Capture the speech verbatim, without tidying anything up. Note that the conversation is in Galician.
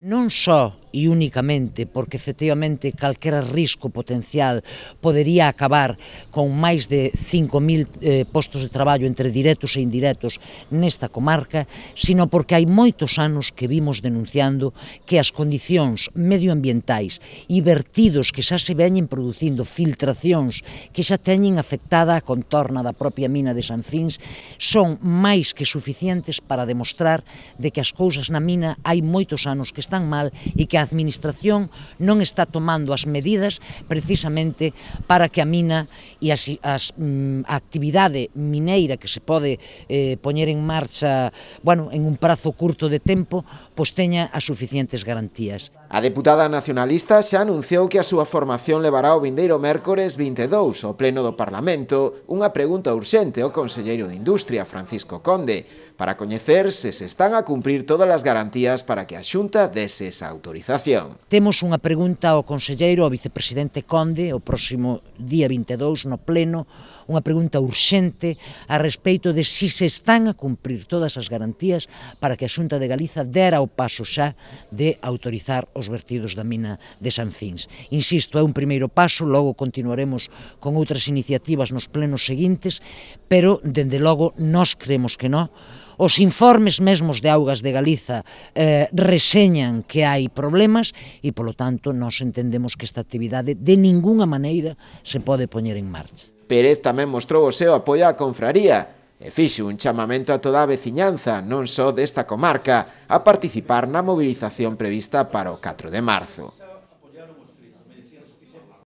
Non só e únicamente porque efectivamente calquera risco potencial podería acabar con máis de cinco mil eh, postos de traballo entre directos e indirectos nesta comarca, sino porque hai moitos anos que vimos denunciando que as condicións medioambientais e vertidos que xa se veñen producindo, filtracións que xa teñen afectada a contorna da propia mina de Sanfins, son máis que suficientes para demostrar de que as cousas na mina hai moitos anos que están mal e que a Administración non está tomando as medidas precisamente para que a mina e as, as, a actividade mineira que se pode eh, poñer en marcha, bueno, en un prazo curto de tempo, pois teña as suficientes garantías. A deputada nacionalista xa anunciou que a súa formación levará o vindeiro mércores vinte e dous ao Pleno do Parlamento unha pregunta urxente ao conselleiro de Industria, Francisco Conde, para coñecer se se están a cumprir todas as garantías para que a Xunta dese esa autorización. Temos unha pregunta ao conselleiro, ao vicepresidente Conde, o próximo día vinte e dous no Pleno, unha pregunta urxente a respeito de si se están a cumprir todas as garantías para que a Xunta de Galiza dera o paso xa de autorizar os vertidos da mina de Sanfins. Insisto, é un primeiro paso, logo continuaremos con outras iniciativas nos plenos seguintes, pero, dende logo, nós creemos que non. Os informes mesmos de Augas de Galiza eh, reseñan que hai problemas e, polo tanto, nós entendemos que esta actividade de ningunha maneira se pode poñer en marcha. Pérez tamén mostrou o seu apoio á confraría e fixo un chamamento a toda a veciñanza, non só desta comarca, a participar na movilización prevista para o catro de marzo.